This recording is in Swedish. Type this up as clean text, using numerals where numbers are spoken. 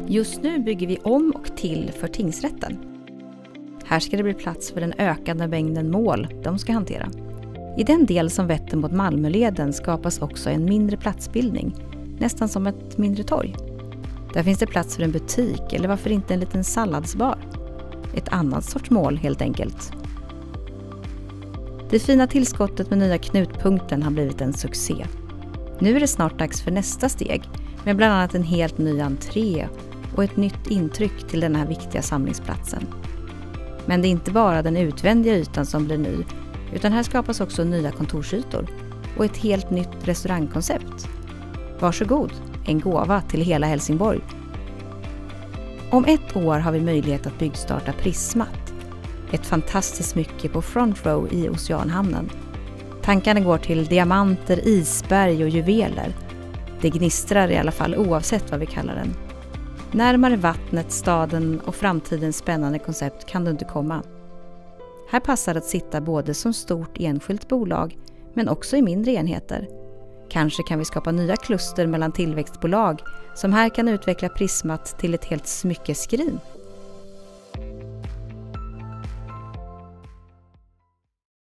Just nu bygger vi om och till för tingsrätten. Här ska det bli plats för den ökande mängden mål de ska hantera. I den del som vetter mot Malmöleden skapas också en mindre platsbildning, nästan som ett mindre torg. Där finns det plats för en butik eller varför inte en liten salladsbar. Ett annat sorts mål helt enkelt. Det fina tillskottet med nya knutpunkten har blivit en succé. Nu är det snart dags för nästa steg med bland annat en helt ny entré och ett nytt intryck till den här viktiga samlingsplatsen. Men det är inte bara den utvändiga ytan som blir ny, utan här skapas också nya kontorsytor och ett helt nytt restaurangkoncept. Varsågod, en gåva till hela Helsingborg. Om 1 år har vi möjlighet att byggstarta Prismat, ett fantastiskt smycke på Front Row i Oceanhamnen. Tankarna går till diamanter, isberg och juveler. Det gnistrar i alla fall oavsett vad vi kallar den. Närmare vattnet, staden och framtidens spännande koncept kan du inte komma. Här passar det att sitta både som stort enskilt bolag men också i mindre enheter. Kanske kan vi skapa nya kluster mellan tillväxtbolag som här kan utveckla Prismat till ett helt smyckeskrin.